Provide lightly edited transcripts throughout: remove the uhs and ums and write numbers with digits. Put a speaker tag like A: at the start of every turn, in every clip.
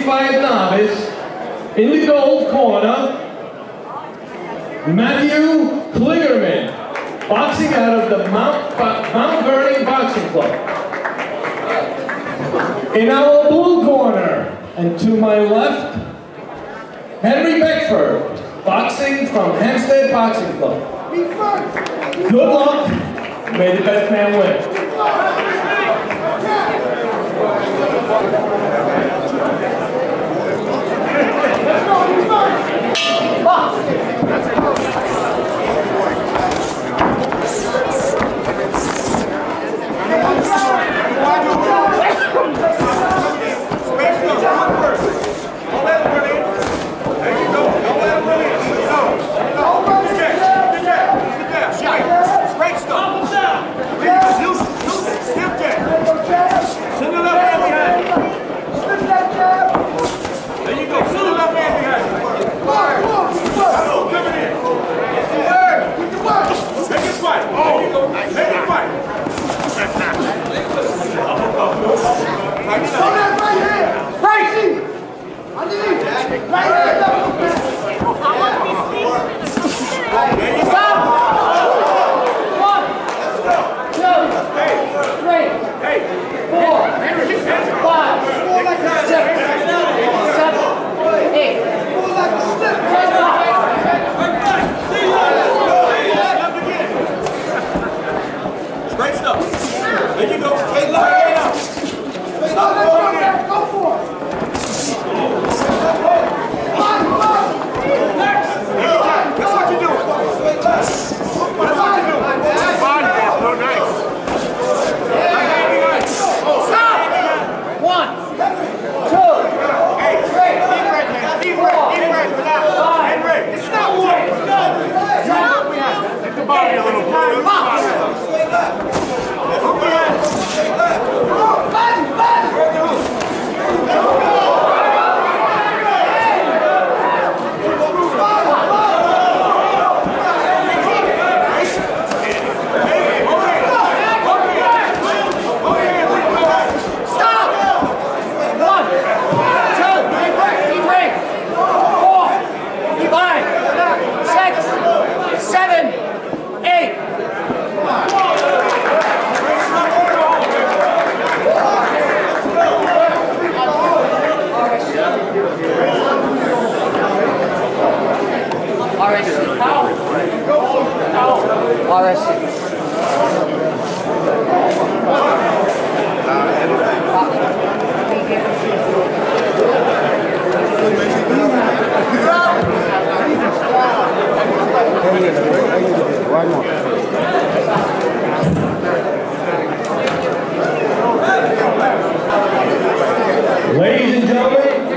A: 65 novice. In the gold corner, Matthew Kligerman, boxing out of the Mount Vernon Boxing Club. In our blue corner, and to my left, Henry Beckford, boxing from Hampstead Boxing Club. Good luck. May the best man win. Ladies and gentlemen,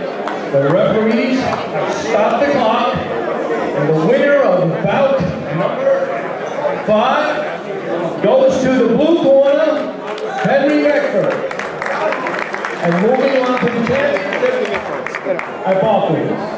A: the referees have stopped the clock, and the winner of bout number 5 goes to the blue corner, Henry Beckford. And moving on to the championship, I apologize.